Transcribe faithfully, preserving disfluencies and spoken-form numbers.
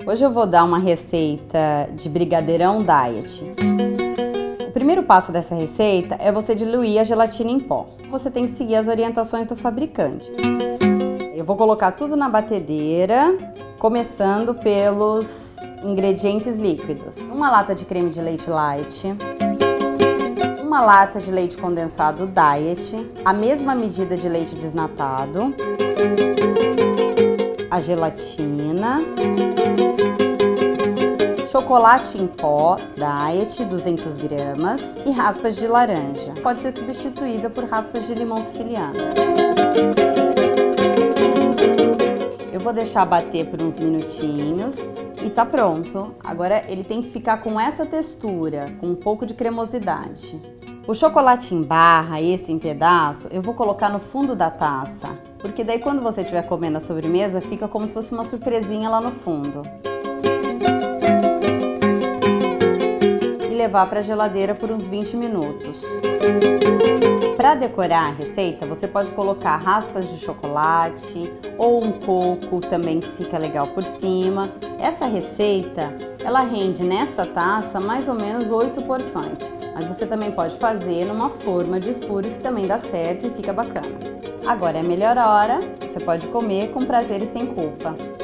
Hoje eu vou dar uma receita de brigadeirão diet. O primeiro passo dessa receita é você diluir a gelatina em pó. Você tem que seguir as orientações do fabricante. Eu vou colocar tudo na batedeira, começando pelos ingredientes líquidos. Uma lata de creme de leite light, uma lata de leite condensado diet, a mesma medida de leite desnatado, a gelatina, chocolate em pó diet duzentas gramas e raspas de laranja. Pode ser substituída por raspas de limão siciliano. Eu vou deixar bater por uns minutinhos e tá pronto. Agora ele tem que ficar com essa textura, com um pouco de cremosidade. O chocolate em barra, esse em pedaço, eu vou colocar no fundo da taça, porque daí quando você estiver comendo a sobremesa, fica como se fosse uma surpresinha lá no fundo. E levar para a geladeira por uns vinte minutos. Para decorar a receita, você pode colocar raspas de chocolate ou um coco também que fica legal por cima. Essa receita, ela rende nessa taça mais ou menos oito porções. Mas você também pode fazer numa forma de furo que também dá certo e fica bacana. Agora é a melhor hora, você pode comer com prazer e sem culpa.